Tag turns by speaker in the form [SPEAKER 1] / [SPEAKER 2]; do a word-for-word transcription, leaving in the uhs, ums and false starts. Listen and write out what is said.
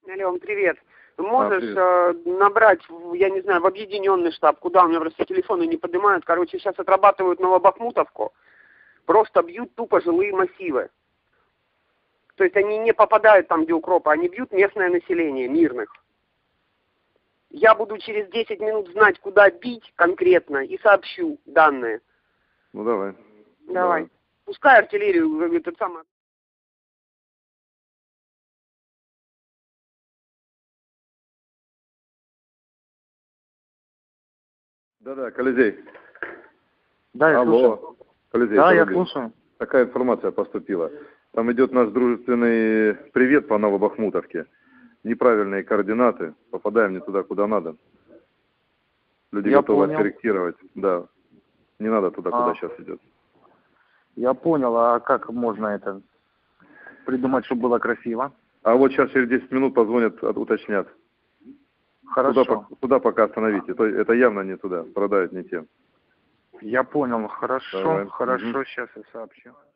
[SPEAKER 1] Алло, привет.
[SPEAKER 2] А,
[SPEAKER 1] Можешь
[SPEAKER 2] привет.
[SPEAKER 1] э, набрать, в- я не знаю, в объединенный штаб, куда у меня просто телефоны не поднимают. Короче, сейчас отрабатывают Новобахмутовку, просто бьют тупо жилые массивы. То есть они не попадают там, где укропы, они бьют местное население, мирных. Я буду через десять минут знать, куда бить конкретно, и сообщу данные.
[SPEAKER 2] Ну давай.
[SPEAKER 1] Давай. Пускай артиллерию, э, этот самый...
[SPEAKER 2] Да-да, Колизей.
[SPEAKER 3] Да, я слушаю.
[SPEAKER 2] Алло. Колизей,
[SPEAKER 3] Да, я
[SPEAKER 2] дорогой.
[SPEAKER 3] слушаю.
[SPEAKER 2] Такая информация поступила. Там идет наш дружественный привет по Новобахмутовке. Неправильные координаты. Попадаем не туда, куда надо. Люди
[SPEAKER 3] Я
[SPEAKER 2] готовы
[SPEAKER 3] понял.
[SPEAKER 2] откорректировать. Да. Не надо туда,
[SPEAKER 3] А.
[SPEAKER 2] куда сейчас идет.
[SPEAKER 3] Я понял, а как можно это придумать, чтобы было красиво?
[SPEAKER 2] А вот сейчас через десять минут позвонят, от- уточнят.
[SPEAKER 3] Хорошо.
[SPEAKER 2] Туда, по- туда пока остановите. Это, это явно не туда. Продают не тем.
[SPEAKER 3] Я понял, хорошо,
[SPEAKER 2] Давай.
[SPEAKER 3] хорошо,
[SPEAKER 2] Мгм.
[SPEAKER 3] сейчас я сообщу.